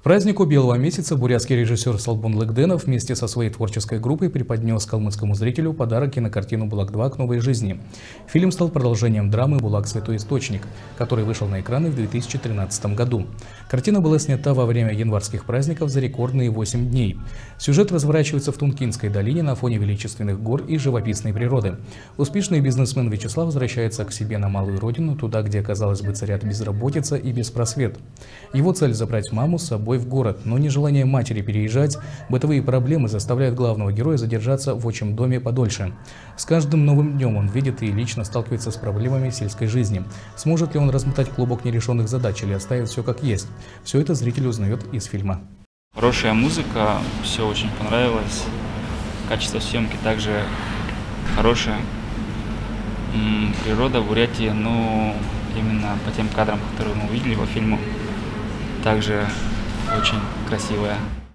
празднику Белого месяца бурятский режиссер Салбон Лыгденов вместе со своей творческой группой преподнес калмыцкому зрителю подарок кинокартину «Булак-2. К новой жизни». Фильм стал продолжением драмы «Булак. Святой источник», который вышел на экраны в 2013 году. Картина была снята во время январских праздников за рекордные 8 дней. Сюжет разворачивается в Тункинской долине на фоне величественных гор и живописной природы. Успешный бизнесмен Вячеслав возвращается к себе на малую родину, туда, где, казалось бы, царят безработица и беспросвет. Его цель – забрать маму с собой в город, но нежелание матери переезжать, бытовые проблемы заставляют главного героя задержаться в отчим доме подольше. С каждым новым днем он видит и лично сталкивается с проблемами сельской жизни. Сможет ли он размотать клубок нерешенных задач или оставить все как есть? Все это зритель узнает из фильма. Хорошая музыка, все очень понравилось. Качество съемки также хорошее. Природа в Бурятии, именно по тем кадрам, которые мы увидели по фильму, также очень красивая.